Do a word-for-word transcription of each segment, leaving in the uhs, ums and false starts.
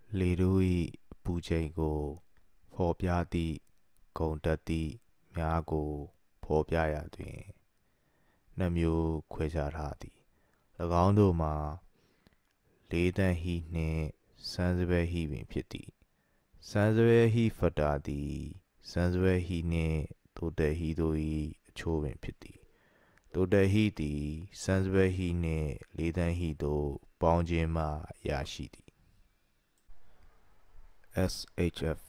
လေတို့၏ပူချိန်ကိုဖော်ပြသည့်ဂုဏ်တက်သည့်များကိုဖော်ပြရာတွင်နှစ်မျိုးခွဲခြားထားသည်၎င်းတို့မှာလေးသန့်ဟိနှင့်ဆန်းစပယ်ဟိပင်ဖြစ်သည်ဆန်းစပယ်ဟိဖက်တာသည်ဆန်းစပယ်ဟိနှင့်တိုတယ်ဟိတို့၏အချိုးပင်ဖြစ်သည်တိုတယ်ဟိသည်ဆန်းစပယ်ဟိနှင့်လေးသန့်ဟိတို့ပေါင်းခြင်းမှရရှိသည် S H F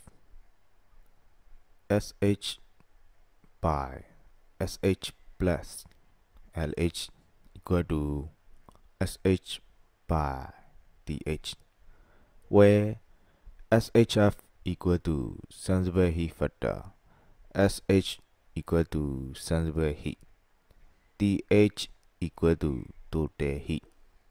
sh by sh plus lh equal to sh by th where shf equal to sensible heat factor sh equal to sensible heat th equal to total heat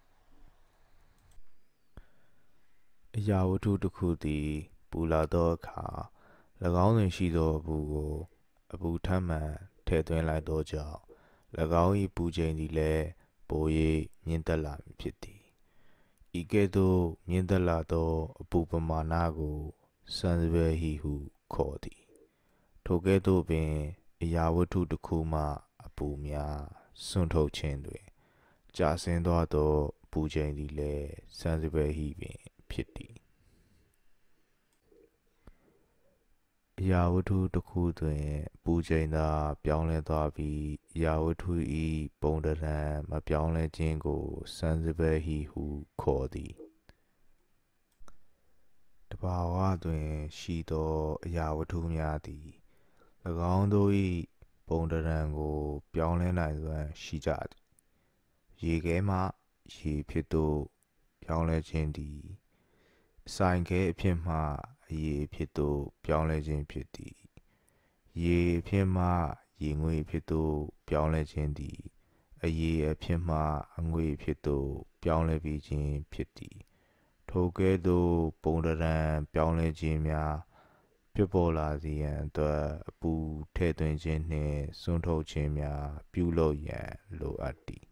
အရာဝတ္ထုတစ်ခုသည်ပူလာသောအခါ၎င်းတွင်ရှိသောအပူကိုအပူထပ်မံထည့်သွင်းလိုက်သောကြောင့်၎င်း၏ပူချိန်သည်လည်းပို၍မြင့်တက်လာမည်ဖြစ်သည်ဤကဲ့သို့မြင့်တက်လာသောအပူပမာဏကိုဆန်းစပယ်ဟိဟုခေါ်သည်ထိုကဲ့သို့ပင်အရာဝတ္ထုတစ်ခုမှအပူများစွန့်ထုတ်ခြင်းတွင်ကျဆင်းသွားသောပူချိန်သည်လည်းဆန်းစပယ်ဟိပင်ဖြစ်သည်အရာဝတ္ထုတစ်ခုတွင်ပူချိန်သာပြောင်းလဲသွားပြီးအရာဝတ္ထု၏ပုံသဏ္ဍာန်မပြောင်းလဲခြင်းကိုဆန်းစပယ်ဟိဟုခေါ်သည်တဘာဝတွင်ရှိသောအရာဝတ္ထုများသည်၎င်းတို့၏ပုံသဏ္ဍာန်ကိုပြောင်းလဲနိုင်စွမ်းရှိကြသည်ရေခဲမှရေဖြစ်သို့ပြောင်းလဲခြင်းသည်အစိုင်ခဲအဖြစ်မှအရည်အဖြစ်သို့ပြောင်းလဲခြင်းဖြစ်သည်ရေအဖြစ်မှရေငွေ့ဖြစ်သို့ပြောင်းလဲခြင်းသည်အရည်အဖြစ်မှအငွေ့ဖြစ်သို့ပြောင်းလဲပြီးခြင်းဖြစ်သည်ထိုကဲ့သို့ပုံသဏ္ဍာန်ပြောင်းလဲခြင်းများဖြစ်ပေါ်လာစေရန်အတွက်အပူထည့်သွင်းခြင်းနှင့်စွန့်ထုတ်ခြင်းများပြုလုပ်ရန်လိုအပ်သည်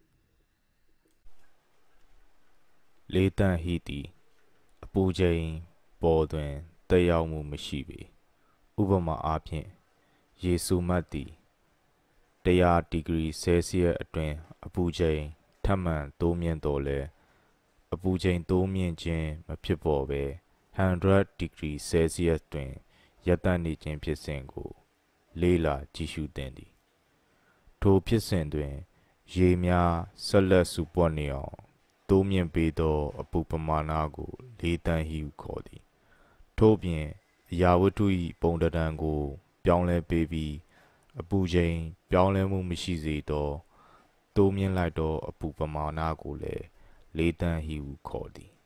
လေးသန့်ဟိသည်အပူချိန်ပေါ်တွင်သက်ရောက်မှုမရှိပေဥပမာအားဖြင့်ရေစုမတ်သည်တစ်ရာဒီဂရီဆဲလ်စီယပ်အတွင်းအပူချိန်ထပ်မံတိုးမြင့်သော်လည်းအပူချိန်တိုးမြင့်ခြင်းမဖြစ်ပေါ်ဘဲone hundredဒီဂရီဆဲလ်စီယပ်တွင်ရပ်တန့်နေခြင်းဖြစ်စဉ်ကိုလေ့လာကြည့်ရှုသင့်သည်ထိုဖြစ်စဉ်တွင်ရေများဆက်လက်စုပွက်နေအောင်တိုးမြင့်ပေးသောအပူပမာဏကိုလေးသန့်ဟိဟုခေါ်သည်ထို့ပြင်အရာဝတ္ထု၏ပုံသဏ္ဍာန်ကိုပြောင်းလဲပေးပြီးအပူချိန်ပြောင်းလဲမှုမရှိစေသောတိုးမြင့်လိုက်သောအပူပမာဏကိုလည်းလေးသန့်ဟိဟုခေါ်သည်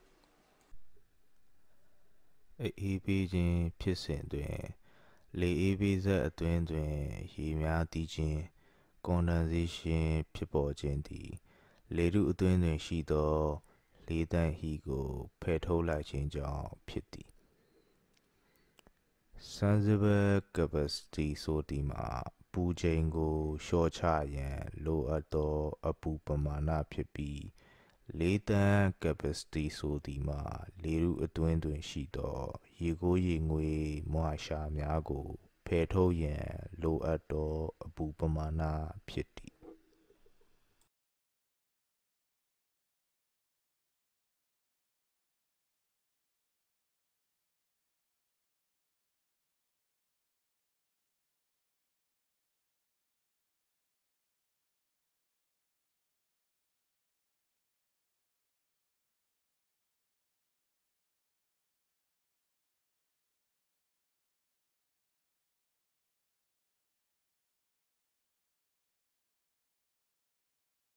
အေးပေးခြင်းဖြစ်စဉ်တွင်လေအေးပေးစက်အတွင်းတွင်ရေများသီးခြင်း condensation ဖြစ်ပေါ်ခြင်းသည်လေထုအတွင်းတွင်ရှိသောလေးသန့်ဟိကိုဖယ်ထုတ်လိုက်ခြင်းကြောင့်ဖြစ်သည် sensible capacity ဆိုသည်မှာပူချိန်ကိုလျှော့ချရန်လိုအပ်သောအပူပမာဏဖြစ်ပြီးလေးသန့် capacity ဆိုသည်မှာလေထုအတွင်းတွင်ရှိသောရေကိုးရေငွေ့မွှာရှာများကိုဖယ်ထုတ်ရန်လိုအပ်သောအပူပမာဏဖြစ်သည်